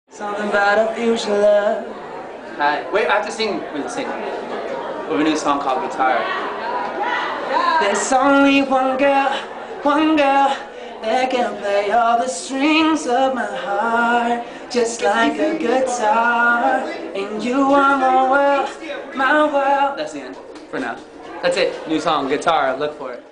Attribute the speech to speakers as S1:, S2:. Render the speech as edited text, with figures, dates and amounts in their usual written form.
S1: Something about a future love.
S2: Hi. Wait, I have to sing. We have a new song called Guitar.
S1: There's only one girl that can play all the strings of my heart, just like a guitar. And you are my world, my world.
S2: That's the end for now. That's it. New song, Guitar. Look for it.